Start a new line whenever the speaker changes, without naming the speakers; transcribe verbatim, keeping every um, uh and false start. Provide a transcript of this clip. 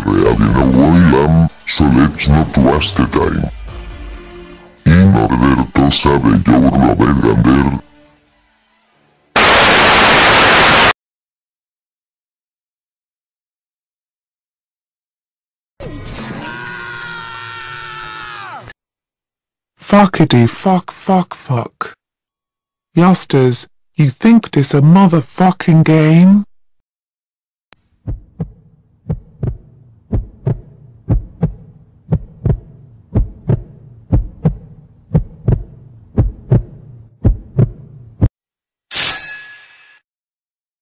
real so let's not waste the time. In order to save your love gander,
Fuckity fuck fuck fuck. Yustas, you think this a motherfucking game?